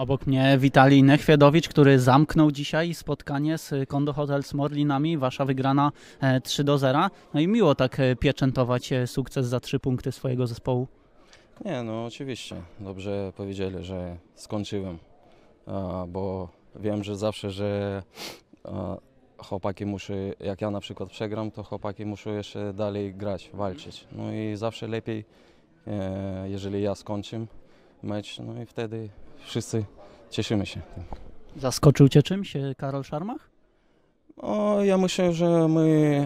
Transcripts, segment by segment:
Obok mnie Witalij Nechwiedowicz, który zamknął dzisiaj spotkanie z Condo Hotel z Morlinami. Wasza wygrana 3-0. No i miło tak pieczętować sukces za 3 punkty swojego zespołu. Nie, no oczywiście. Dobrze powiedzieli, że skończyłem, bo wiem, że zawsze, że chłopaki muszą, jak ja na przykład przegram, to chłopaki muszą jeszcze dalej grać, walczyć. No i zawsze lepiej, jeżeli ja skończę mecz, no i wtedy wszyscy cieszymy się tym. Zaskoczył Cię czymś Karol Szarmach? Ja myślę, że my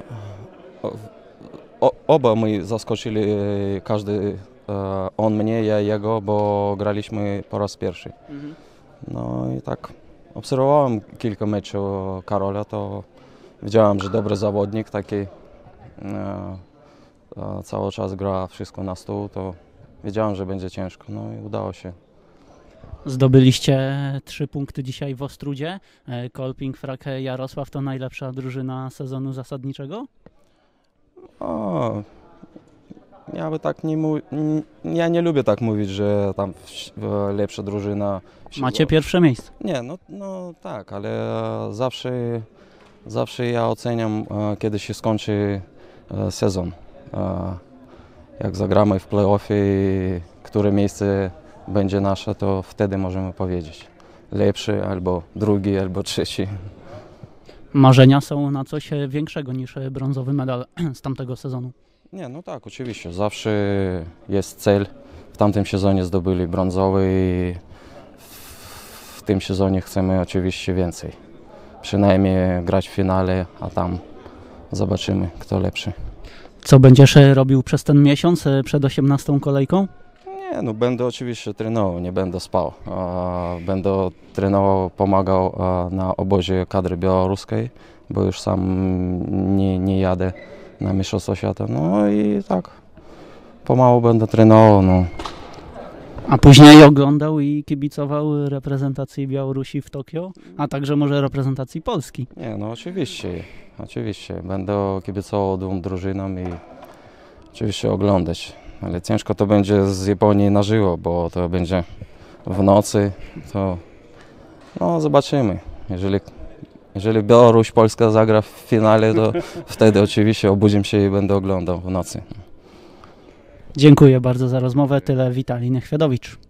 oba zaskoczyli, każdy, on mnie, ja jego, bo graliśmy po raz pierwszy. No i tak obserwowałem kilka meczów Karola, to widziałem, że dobry zawodnik, taki cały czas gra wszystko na stół, to wiedziałem, że będzie ciężko, no i udało się. Zdobyliście 3 punkty dzisiaj w Ostrudzie. Kolping, Frak, Jarosław to najlepsza drużyna sezonu zasadniczego? Ja nie lubię tak mówić, że tam lepsza drużyna. Macie pierwsze miejsce. Nie, no tak, ale zawsze ja oceniam, kiedy się skończy sezon. Jak zagramy w play-offie, które miejsce będzie nasze, to wtedy możemy powiedzieć. Lepszy, albo drugi, albo trzeci. Marzenia są na coś większego niż brązowy medal z tamtego sezonu. Nie, no tak, oczywiście. Zawsze jest cel. W tamtym sezonie zdobyli brązowy i w tym sezonie chcemy oczywiście więcej. Przynajmniej grać w finale, a tam zobaczymy, kto lepszy. Co będziesz robił przez ten miesiąc przed 18. kolejką? Nie, no będę oczywiście trenował, nie będę spał. Będę trenował, pomagał na obozie kadry białoruskiej, bo już sam nie jadę na Mistrzostwa Świata. No i tak, pomału będę trenował. No. A później oglądał i kibicował reprezentacji Białorusi w Tokio, a także może reprezentacji Polski. Nie, no oczywiście. Będę kibicował 2 drużynom i oczywiście oglądać. Ale ciężko to będzie z Japonii na żywo, bo to będzie w nocy, to no zobaczymy. Jeżeli Białoruś, Polska zagra w finale, to wtedy oczywiście obudzę się i będę oglądał w nocy. Dziękuję bardzo za rozmowę. Tyle Witalij Nechwiedowicz.